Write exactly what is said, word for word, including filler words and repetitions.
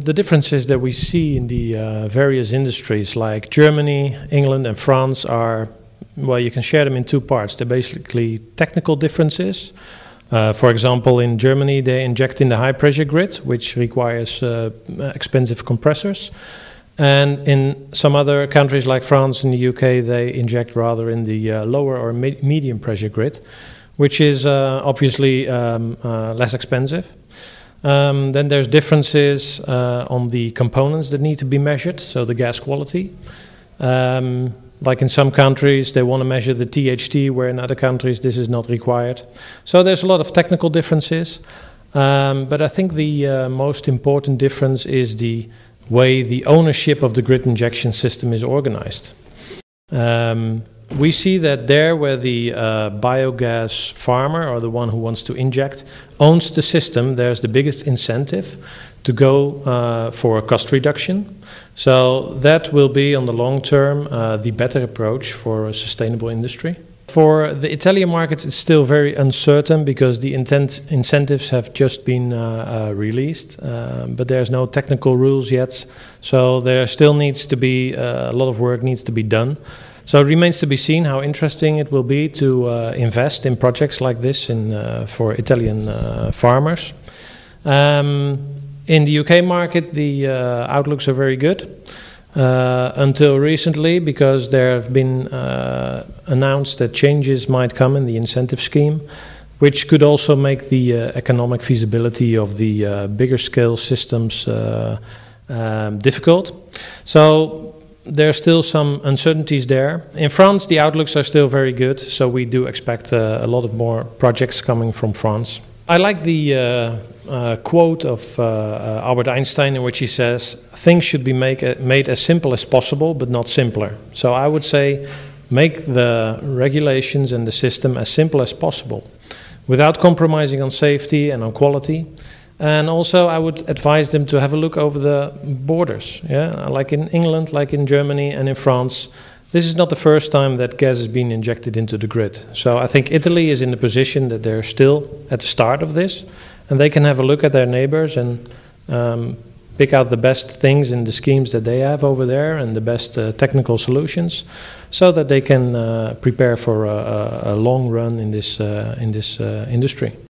the differences that we see in the uh, various industries like Germany, England and France are, well, you can share them in two parts. They're basically technical differences. Uh, for example, in Germany they inject in the high pressure grid, which requires uh, expensive compressors. And in some other countries like France and the U K, they inject rather in the uh, lower or me medium pressure grid, which is uh, obviously um, uh, less expensive. Um, then there's differences uh, on the components that need to be measured, so the gas quality. Um, like in some countries, they want to measure the T H T, where in other countries this is not required. So there's a lot of technical differences. Um, but I think the uh, most important difference is the way the ownership of the grid injection system is organized. Um, we see that there where the uh, biogas farmer, or the one who wants to inject, owns the system, there's the biggest incentive to go uh, for a cost reduction. So that will be on the long term uh, the better approach for a sustainable industry. For the Italian markets, it's still very uncertain because the intent incentives have just been uh, uh, released, uh, but there's no technical rules yet. So there still needs to be uh, a lot of work needs to be done. So it remains to be seen how interesting it will be to uh, invest in projects like this in, uh, for Italian uh, farmers. Um, in the U K market, the uh, outlooks are very good. Uh, until recently, because there have been uh, announced that changes might come in the incentive scheme, which could also make the uh, economic feasibility of the uh, bigger scale systems uh, um, difficult. So there are still some uncertainties there. In France, the outlooks are still very good, so we do expect uh, a lot of more projects coming from France. I like the uh, uh, quote of uh, uh, Albert Einstein, in which he says, things should be make, uh, made as simple as possible, but not simpler. So I would say, make the regulations and the system as simple as possible, without compromising on safety and on quality. And also I would advise them to have a look over the borders. Yeah? Like in England, like in Germany and in France, this is not the first time that gas has been injected into the grid. So I think Italy is in the position that they're still at the start of this, and they can have a look at their neighbors and um, pick out the best things in the schemes that they have over there and the best uh, technical solutions, so that they can uh, prepare for a, a long run in this, uh, in this uh, industry.